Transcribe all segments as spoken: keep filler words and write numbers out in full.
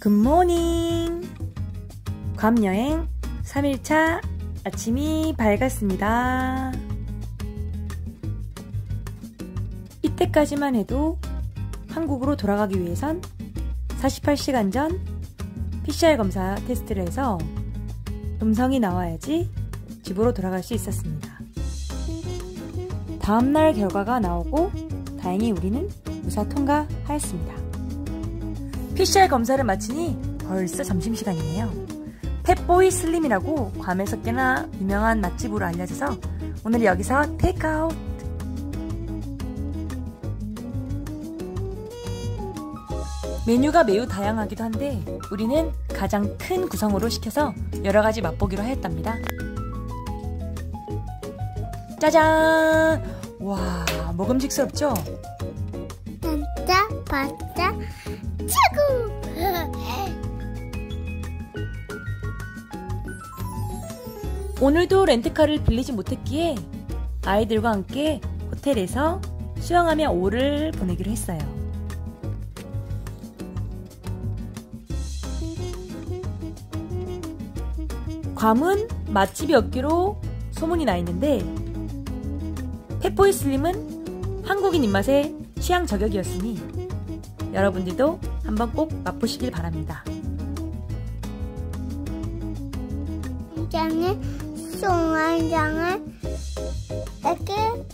굿모닝! 괌여행 삼 일차 아침이 밝았습니다. 이때까지만 해도 한국으로 돌아가기 위해선 사십팔 시간 전 피씨알 검사 테스트를 해서 음성이 나와야지 집으로 돌아갈 수 있었습니다. 다음날 결과가 나오고 다행히 우리는 무사 통과하였습니다. 피씨알 검사를 마치니 벌써 점심시간이네요. 펫보이 슬림이라고 괌에서 꽤나 유명한 맛집으로 알려져서 오늘 여기서 테이크아웃. 메뉴가 매우 다양하기도 한데 우리는 가장 큰 구성으로 시켜서 여러가지 맛보기로 하였답니다. 짜잔! 와, 먹음직스럽죠? 진짜 바짜 최고! 오늘도 렌트카를 빌리지 못했기에 아이들과 함께 호텔에서 수영하며 오를 보내기로 했어요. 괌은 맛집이 없기로 소문이 나 있는데 펫보이 슬림은 한국인 입맛에 취향 저격이었으니 여러분들도 한번 꼭 맛보시길 바랍니다. 장에 송환장을 이렇게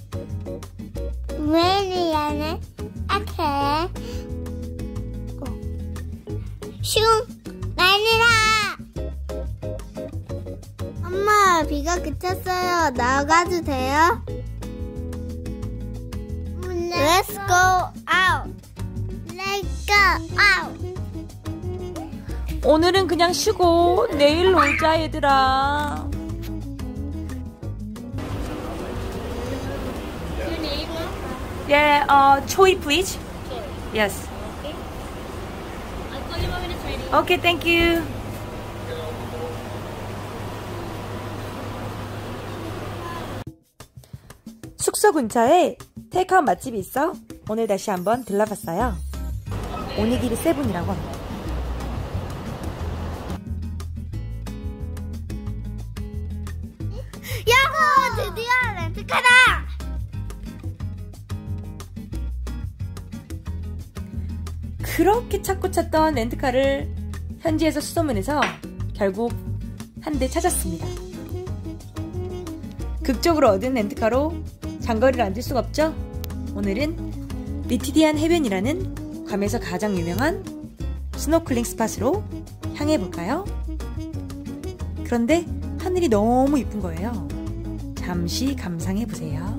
메리안에 이렇게 슝 말리라. 엄마, 비가 그쳤어요. 나가도 돼요? Let's go out. Let's go out. 오늘은 그냥 쉬고 내일 놀자 얘들아. Yeah, uh, choi please. Yes. I'll call you when it's ready. Okay, thank you. 숙소 근처에 테이크아웃 맛집이 있어 오늘 다시 한번 들러봤어요. 오니기리 세븐이라고 합니다. 야호! 드디어 렌트카다! 그렇게 찾고 찾던 렌트카를 현지에서 수소문해서 결국 한 대 찾았습니다. 극적으로 얻은 렌트카로 장거리를 안 뛸 수가 없죠? 오늘은 리티디안 해변이라는 괌에서 가장 유명한 스노클링 스팟으로 향해 볼까요? 그런데 하늘이 너무 이쁜 거예요. 잠시 감상해 보세요.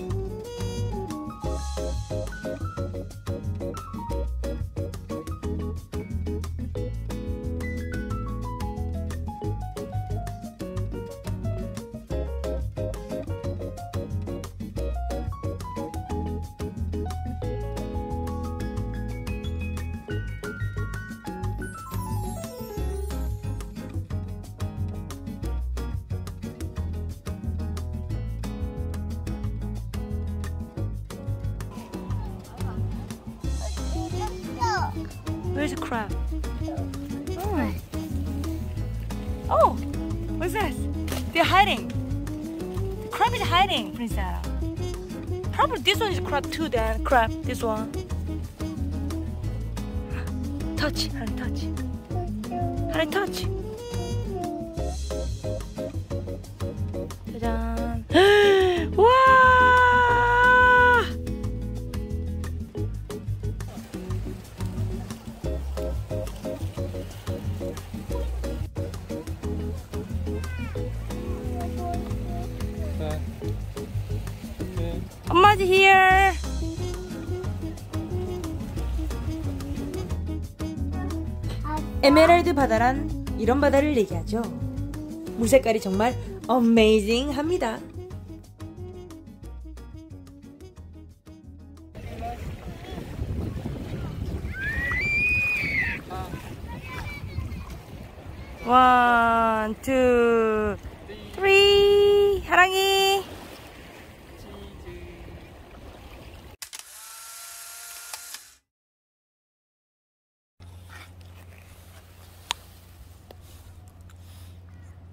Where's the crab? Oh. Oh, what's this? They're hiding. The crab is hiding, Princess. Probably this one is crab too, then. Crab, this one. Touch, honey, touch. Honey, touch. 짜잔. 와! 엄마's here. 에메랄드 바다란 이런 바다를 얘기하죠. 물색깔이 정말 어메이징 합니다. 원, 투, 쓰리. 하랑이.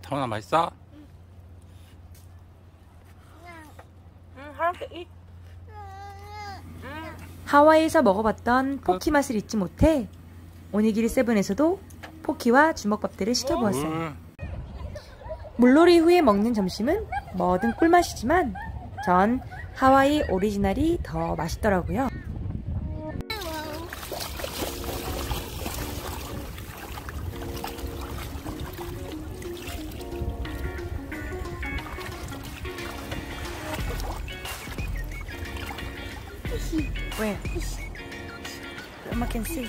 다운아 맛있어? 하와이에서 먹어봤던 포키 맛을 잊지 못해 오니기리 세븐에서도 포키와 주먹밥들을 시켜보았어요. 음. 물놀이 후에 먹는 점심은 뭐든 꿀맛이지만 전 하와이 오리지널이 더 맛있더라고요. Where? Emma can see.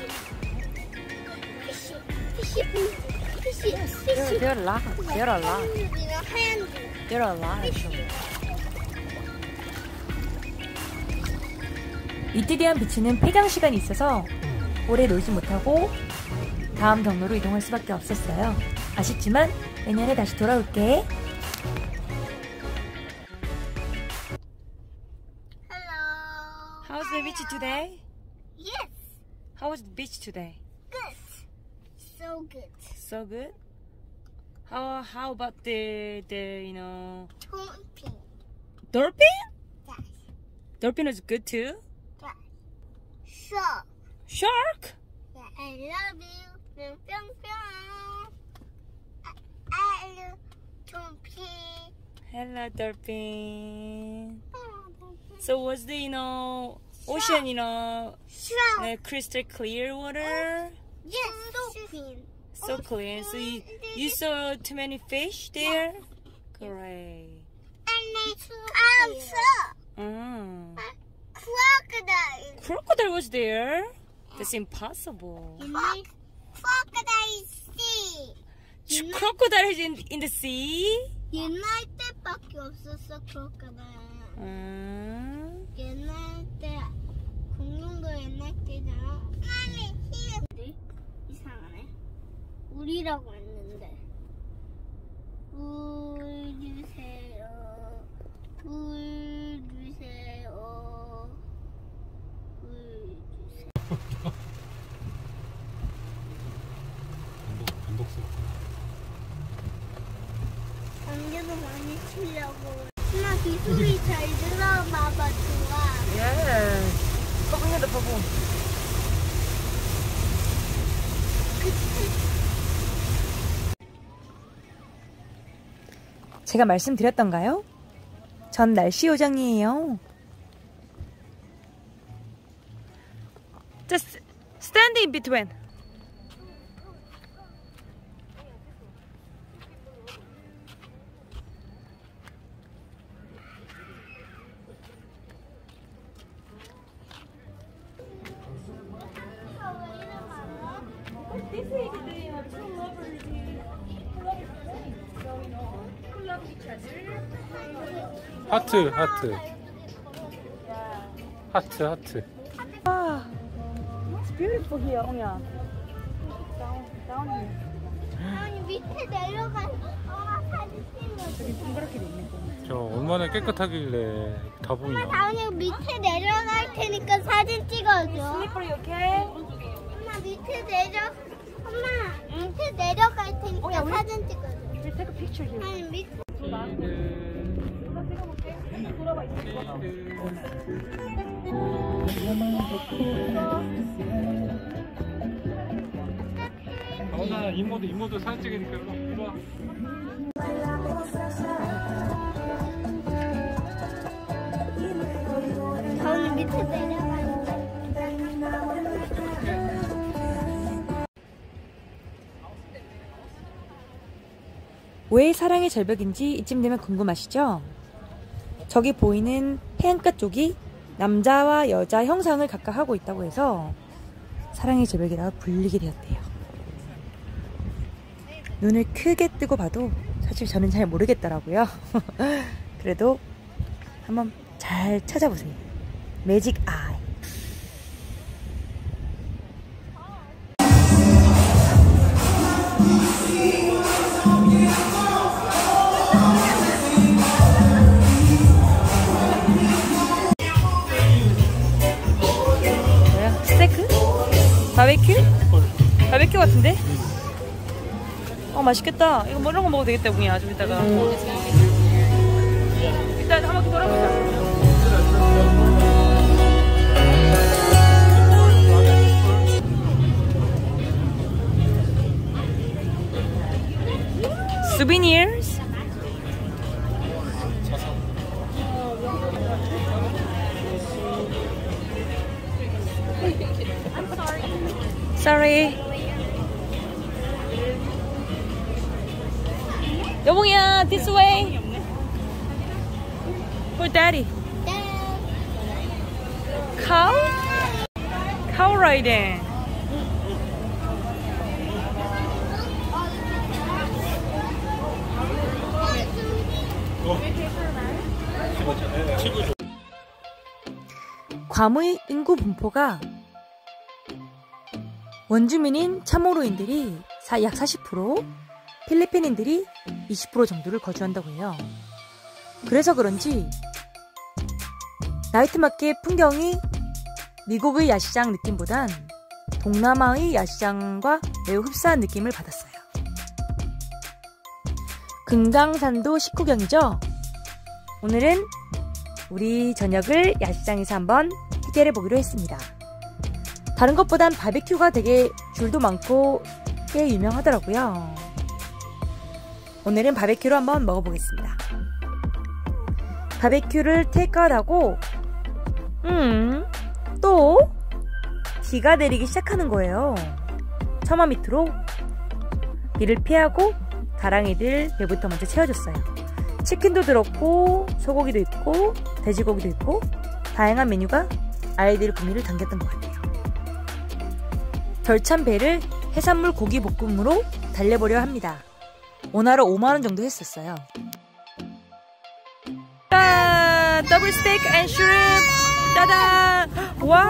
There, there are a lot. There are a lot. There are a lot actually. 리티디안 비치는 폐장 시간이 있어서 오래 놀지 못하고 다음 경로로 이동할 수밖에 없었어요. 아쉽지만 내년에 다시 돌아올게. Hello. How's the beach today? Yes. How was the beach today? Good. So good. So good. How how about the the you know Jumping. dolphin? Yes. Dolphin was good too. Yes. Shark. Shark. Yeah, I love you. Pyong, pyong, pyong. I, I love jumping. Hello dolphin. So was the you know ocean you know Shark. like crystal clear water? Yes, so clean. So clean. So you, you saw too many fish there? Great. And it's also Mm. crocodile. Crocodile was there? That's impossible. United crocodile sea. Ch- Crocodile is in, in the sea? 유나이티드밖에 없었어 crocodile. 음. 옛날 때 공룡도 옛날 때잖아. 아니 히 이상하네. 우리라고 했는데. 물 주세요. 물 주세요. 물 주세요. 반복스럽구나. 안개도 많이 치려고. 엄마 기술이 잘 들어봐봐 좋아. 예. 퍼붕이다 퍼붕. 제가 말씀드렸던가요? 전 날씨 요정이에요. Just stand in between. 하트 하트 하트 하트. 와, it's beautiful here, 옹야. Down, down here. 아니 밑에 내려가. 엄마 사진 찍어. 저기 동그랗게 돼 있네. 저 얼마나 깨끗하길래 다 보이냐. 다음에 밑에 내려갈 테니까 사진 찍어줘. Slippery, okay? 엄마 밑에 내려. 엄마 밑에 내려갈 테니까 어, 야, 우리- 사진 찍어줘. Let's take a picture here. 아니 밑에. 다운아 이모도 이모도 사진 찍으니까 이리 와. 다음에 밑에 내려가. 왜 사랑의 절벽인지 이쯤 되면 궁금하시죠? 저기 보이는 해안가 쪽이 남자와 여자 형상을 각각 하고 있다고 해서 사랑의 절벽이라 불리게 되었대요. 눈을 크게 뜨고 봐도 사실 저는 잘 모르겠더라고요. 그래도 한번 잘 찾아보세요. 매직 아이. 뭐야? 스테이크? 바베큐? 바베큐 같은데? 어 맛있겠다. 이거 뭐 이런 거 먹어도 되겠다 우리야. 좀 이따가. 일단 한 바퀴 돌아보자. Souvenirs. Sorry. 여봉이야, this way. For daddy. Cow? Cow riding. 괌의 인구 분포가 원주민인 차모로인들이 약 사십 퍼센트, 필리핀인들이 이십 퍼센트 정도를 거주한다고 해요. 그래서 그런지 나이트마켓 풍경이 미국의 야시장 느낌보단 동남아의 야시장과 매우 흡사한 느낌을 받았어요. 금강산도 식후경이죠? 오늘은 우리 저녁을 야시장에서 한번 해결해 보기로 했습니다. 다른 것보단 바베큐가 되게 줄도 많고 꽤 유명하더라고요. 오늘은 바베큐로 한번 먹어보겠습니다. 바베큐를 테이크아웃하고 음, 또 비가 내리기 시작하는 거예요. 처마 밑으로 비를 피하고 다랑이들 배부터 먼저 채워줬어요. 치킨도 들었고 소고기도 있고 돼지고기도 있고 다양한 메뉴가 아이들 구미를 당겼던 것 같아요. 덜 찬 배를 해산물 고기 볶음으로 달래보려 합니다. 원화로 오만 원 정도 했었어요. 아, 더블 스테이크 앤 슈림프 짜잔. 와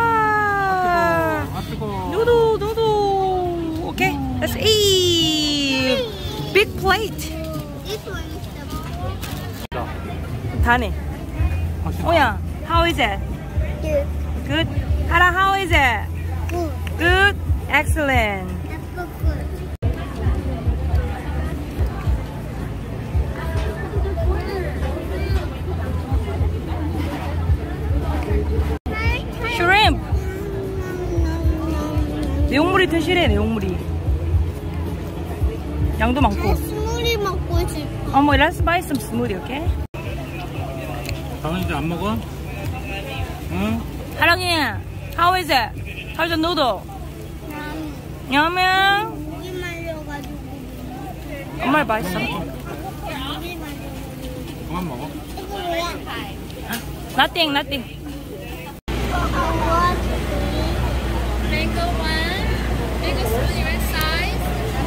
아 뜨거. 누도 누도. 오케이, let's eat. Big plate. 다네. 오야, how is it? Good. 하라, how is it? Good. Excellent. Shrimp. 내용물이 드시래, 내용물이. 양도 많고. 스무디 먹고 싶어. 어머, let's buy some smoothie, okay? 당연 이제 안 먹어? 응? 하랑이, how is it? How's the noodle? 냠냠. 목이 말려가지고. 정말 맛있어. 목이 말려가지고. 그만 먹어. 이거 뭐야? Nothing, nothing. Mango one. Mango smoothie, red size.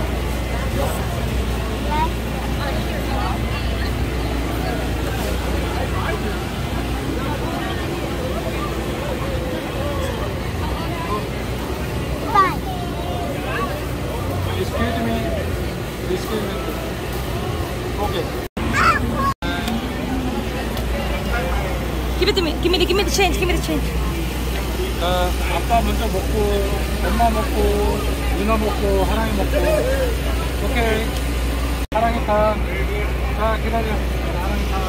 Excuse me. Excuse me. Okay. Give it to me. Give me the, give me the change. Give me the change. 자, 아빠 먼저 먹고, 엄마 먹고, 누나 먹고, 하랑이 먹고. 오케이. 하랑이 타. 자, 기다려. 하랑이 타.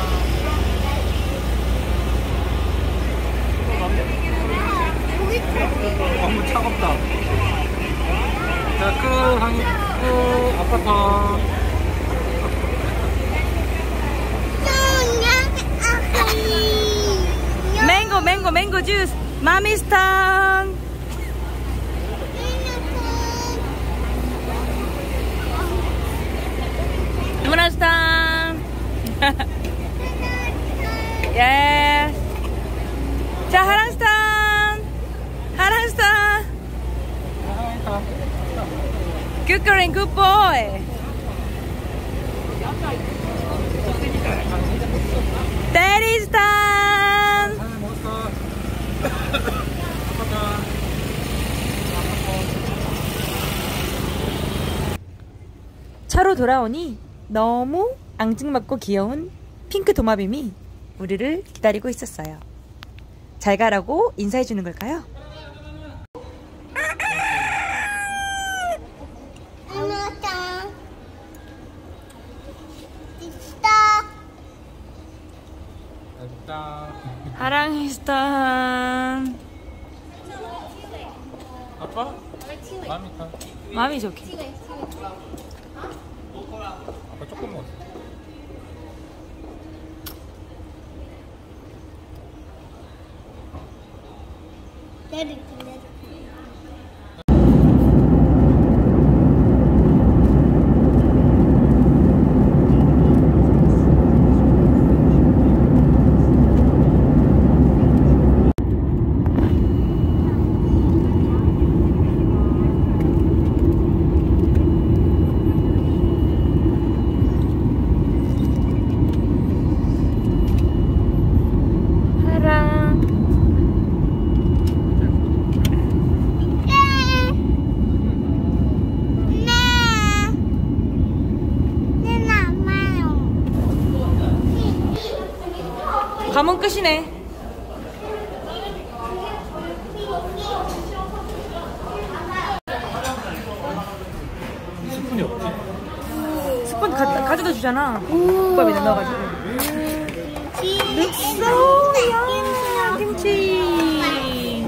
너무 차갑다. 자, 끝. 하랑이 끝. 아빠 타. Mango, mango, mango juice. Mommy's tongue. 누나's tongue. Yes. 자, 하랑's tongue. 하랑's tongue. 하랑이 타. Good girl and good boy. Daddy's tongue. 하랑이 먹었어. 아빠 타. 차로 돌아오니 너무 앙증맞고 귀여운 핑크 도마뱀이 우리를 기다리고 있었어요. 잘 가라고 인사해주는 걸까요? 짠. 하랑이 스탄. 아빠? 마음이 타. 마음이 좋게. 아빠 조금 먹었어. 내릴게, 내릴게. 가면 끝이네. 스푼이 없지? 스푼 가, 가져다 주잖아. 국밥에다 넣어가지고. 야 김치.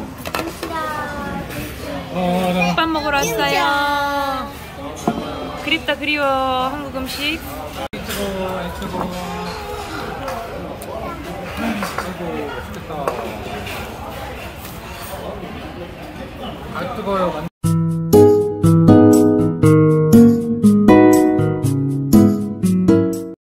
어, 국밥 먹으러 왔어요. 그립다 그리워 한국 음식. 애초고, 애초고. 아이고, 맛있겠다. 아, 뜨거워요.